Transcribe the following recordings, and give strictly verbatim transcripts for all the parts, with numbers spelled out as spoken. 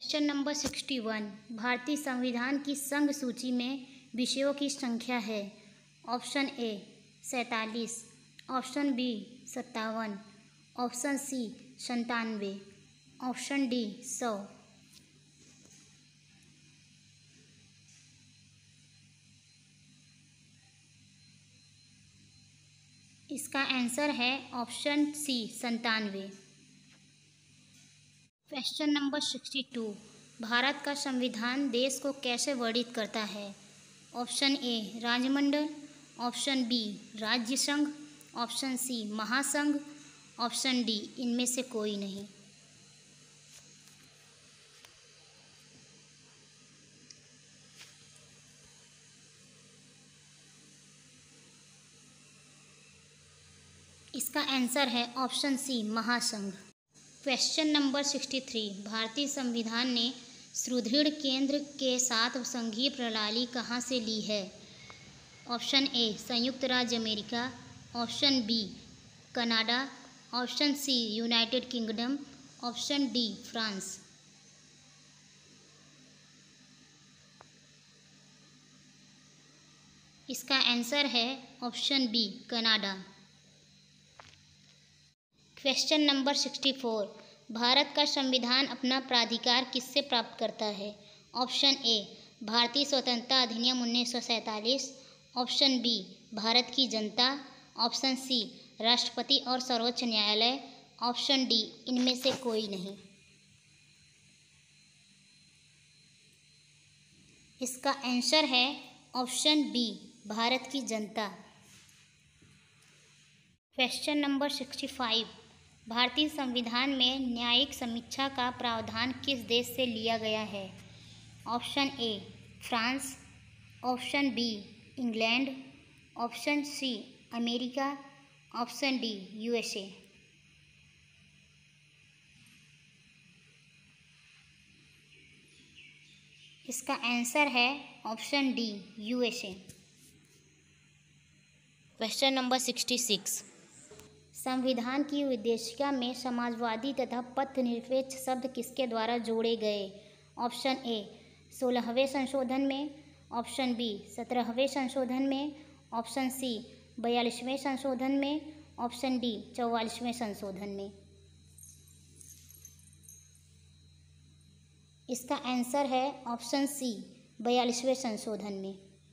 Question number sixty one. भारतीय संविधान की संघ सूची में विषयों की संख्या है। ऑप्शन ए सैंतालीस, ऑप्शन बी सत्तावन, ऑप्शन सी संतानवे, ऑप्शन डी सौ। इसका आंसर है ऑप्शन सी संतानवे। Question number sixty two. Bharat का संविधान देश को कैसे वर्णित करता है? ऑप्शन ए राजमंडल, ऑप्शन बी राज्य संघ, ऑप्शन सी महासंघ, ऑप्शन डी इनमें से कोई नहीं। इसका आंसर है ऑप्शन सी महासंघ। Question number sixty three. भारतीय संविधान ने सुदृढ़ केंद्र के साथ संघीय प्रणाली कहाँ से ली है? ऑप्शन ए संयुक्त राज्य America, option B Canada, option C United Kingdom, option D France. इसका आंसर है option B Canada. Question number sixty four. Bharat का संविधान अपना प्राधिकार किससे प्राप्त करता है? ऑप्शन ए भारतीय स्वतंत्रता अधिनियम उन्नीस सौ सैंतालीस, ऑप्शन बी भारत की जनता, ऑप्शन सी राष्ट्रपति और सर्वोच्च न्यायालय, ऑप्शन डी इनमें से कोई नहीं। इसका आंसर है ऑप्शन बी भारत की जनता। Question number sixty five. भारतीय संविधान में न्यायिक समीक्षा का प्रावधान किस देश से लिया गया है? Option A France, option B England, option C America, option D USA. इसका आंसर है option D USA. Question number sixty six. संविधान की उद्देशिका में समाजवादी तथा पथनिरपेक्ष शब्द किसके द्वारा जोड़े गए? ऑप्शन ए सोलहवें संशोधन में, ऑप्शन बी सत्रहवें संशोधन में, ऑप्शन सी बयालीसवें संशोधन में, ऑप्शन डी चौवालीसवें संशोधन में। इसका आंसर है ऑप्शन सी बयालीसवें संशोधन में।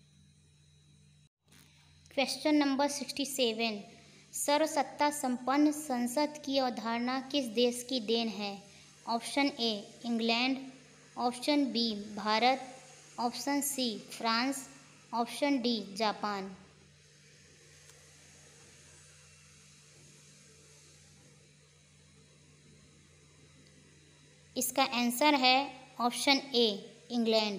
Question number sixty seven. सर्वसत्ता संपन्न संसद की अवधारणा किस देश की देन है? Option A England, option B Bharat, option C France, option D Japan. इसका आंसर है option A England.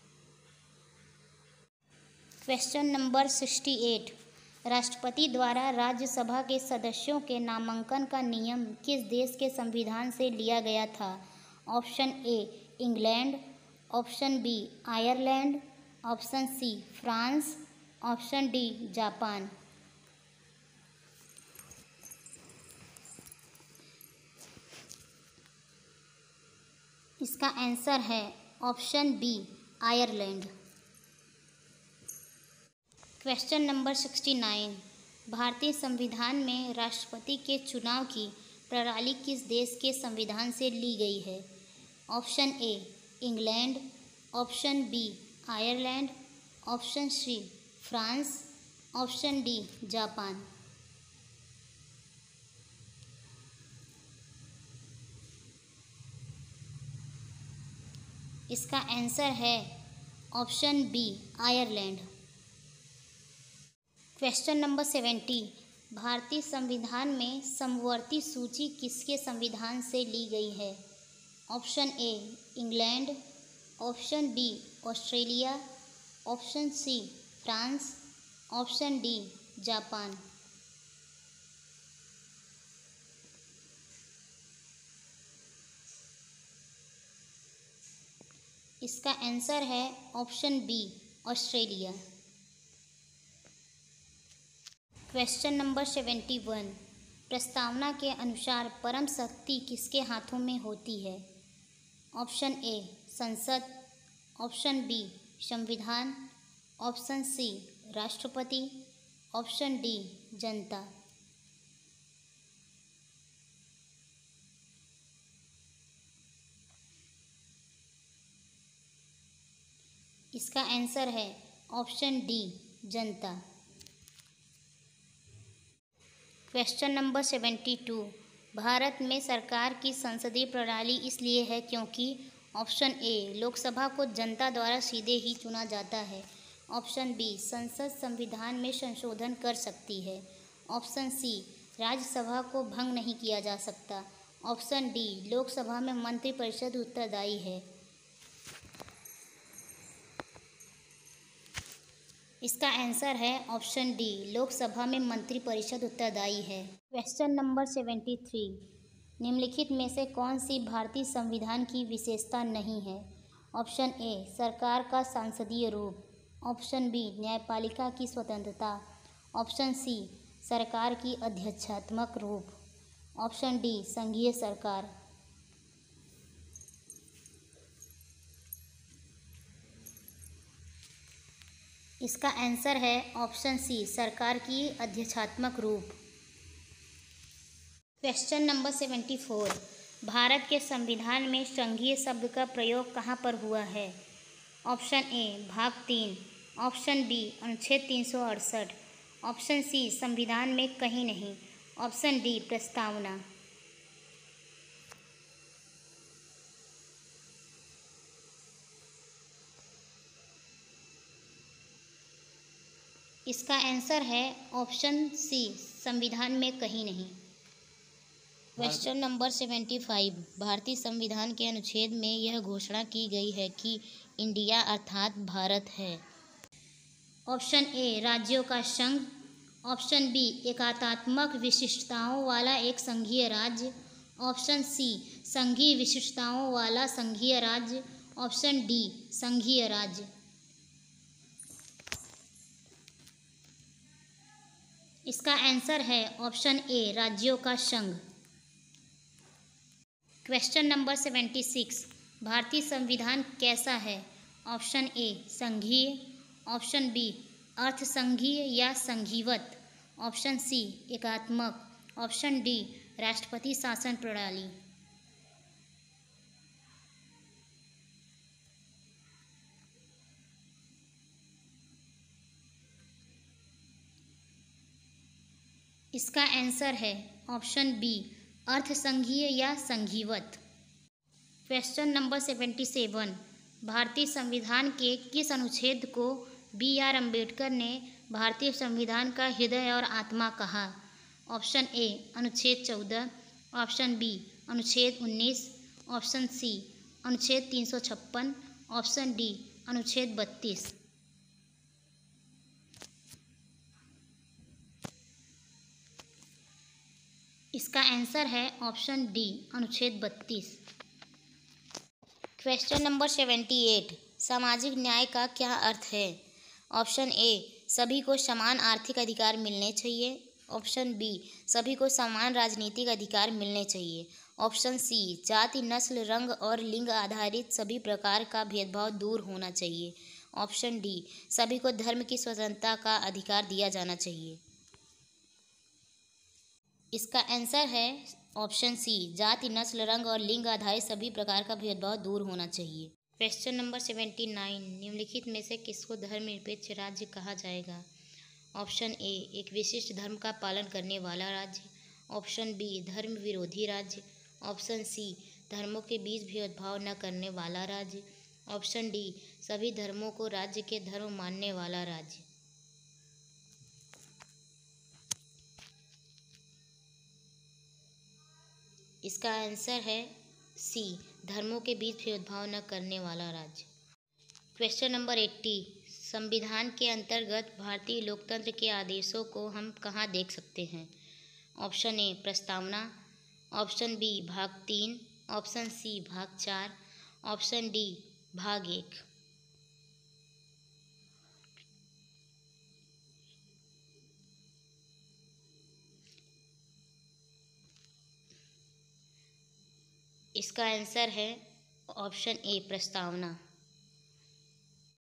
Question number sixty eight. राष्ट्रपति द्वारा राज्यसभा के सदस्यों के नामांकन का नियम किस देश के संविधान से लिया गया था? Option A England, option B Ireland, option C France, option D Japan. इसका आंसर है option B Ireland. Question number sixty nine. भारतीय संविधान में राष्ट्रपति के चुनाव की प्रणाली किस देश के संविधान से ली गई है? Option A England, option B Ireland, option C France, option D Japan. इसका आंसर है option B Ireland. Question number seventy. भारतीय संविधान में समवर्ती सूची किसके संविधान से ली गई है? Option A England, option B Australia, option C France, option D Japan. इसका आंसर है option B Australia. Question number seventy one. प्रस्तावना के अनुसार परम शक्ति किसके हाथों में होती है? ऑप्शन ए संसद, ऑप्शन बी संविधान, ऑप्शन सी राष्ट्रपति, ऑप्शन डी जनता। इसका आंसर है ऑप्शन डी जनता। Question number seventy two, Bharat में सरकार की संसदीय प्रणाली इसलिए है क्योंकि ऑप्शन ए लोकसभा को जनता द्वारा सीधे ही चुना जाता है, ऑप्शन बी संसद संविधान में संशोधन कर सकती है, ऑप्शन सी राज्यसभा को भंग नहीं किया जा सकता, ऑप्शन डी लोकसभा में मंत्रिपरिषद उत्तरदायी है। इसका आंसर है ऑप्शन डी लोकसभा में मंत्रिपरिषद उत्तरदायी है। क्वेश्चन नंबर सेवेंटी थ्री, निम्नलिखित में से कौन सी भारतीय संविधान की विशेषता नहीं है? ऑप्शन ए सरकार का सांसदीय रूप, ऑप्शन बी न्यायपालिका की स्वतंत्रता, ऑप्शन सी सरकार की अध्यक्षात्मक रूप, ऑप्शन डी संघीय सरकार। इसका आंसर है ऑप्शन सी सरकार की अध्यक्षात्मक रूप। Question number seventy four, Bharat के संविधान में संघीय शब्द का प्रयोग कहाँ पर हुआ है? ऑप्शन ए भाग तीन, ऑप्शन बी अनुच्छेद तीन सौ अड़सठ, ऑप्शन सी संविधान में कहीं नहीं, ऑप्शन डी प्रस्तावना। इसका आंसर है ऑप्शन सी संविधान में कहीं नहीं। क्वेश्चन नंबर सेवेंटी फाइव, भारतीय संविधान के अनुच्छेद में यह घोषणा की गई है कि इंडिया अर्थात भारत है। ऑप्शन ए राज्यों का संघ, ऑप्शन बी एकात्मक विशिष्टताओं वाला एक संघीय राज्य, ऑप्शन सी संघीय विशिष्टताओं वाला संघीय राज्य, ऑप्शन डी संघीय राज्य। इसका आंसर है ऑप्शन ए राज्यों का संघ। क्वेश्चन नंबर सेवेंटी सिक्स, भारतीय संविधान कैसा है? ऑप्शन ए संघीय, ऑप्शन बी अर्ध संघीय या संघीवत, ऑप्शन सी एकात्मक, ऑप्शन डी राष्ट्रपति शासन प्रणाली। इसका आंसर है ऑप्शन बी अर्ध संघीय या संघीवत। क्वेश्चन नंबर सेवेंटी सेवन, भारतीय संविधान के किस अनुच्छेद को बी आर अम्बेडकर ने भारतीय संविधान का हृदय और आत्मा कहा? ऑप्शन ए अनुच्छेद चौदह, ऑप्शन बी अनुच्छेद उन्नीस, ऑप्शन सी अनुच्छेद तीन सौ छप्पन, ऑप्शन डी अनुच्छेद बत्तीस। इसका आंसर है ऑप्शन डी अनुच्छेद बत्तीस। क्वेश्चन नंबर सेवेंटी एट, सामाजिक न्याय का क्या अर्थ है? ऑप्शन ए सभी को समान आर्थिक अधिकार मिलने चाहिए, ऑप्शन बी सभी को समान राजनीतिक अधिकार मिलने चाहिए, ऑप्शन सी जाति नस्ल रंग और लिंग आधारित सभी प्रकार का भेदभाव दूर होना चाहिए, ऑप्शन डी सभी को धर्म की स्वतंत्रता का अधिकार दिया जाना चाहिए। इसका आंसर है ऑप्शन सी जाति नस्ल रंग और लिंग आधारित सभी प्रकार का भेदभाव दूर होना चाहिए। क्वेश्चन नंबर सेवेंटी नाइन, निम्नलिखित में से किसको धर्मनिरपेक्ष राज्य कहा जाएगा? ऑप्शन ए एक विशिष्ट धर्म का पालन करने वाला राज्य, ऑप्शन बी धर्म विरोधी राज्य, ऑप्शन सी धर्मों के बीच भेदभाव न करने वाला राज्य, ऑप्शन डी सभी धर्मों को राज्य के धर्म मानने वाला राज्य। इसका आंसर है सी धर्मों के बीच भेदभाव न करने वाला राज्य। क्वेश्चन नंबर एट्टी, संविधान के अंतर्गत भारतीय लोकतंत्र के आदेशों को हम कहाँ देख सकते हैं? ऑप्शन ए प्रस्तावना, ऑप्शन बी भाग तीन, ऑप्शन सी भाग चार, ऑप्शन डी भाग एक। इसका आंसर है ऑप्शन ए प्रस्तावना।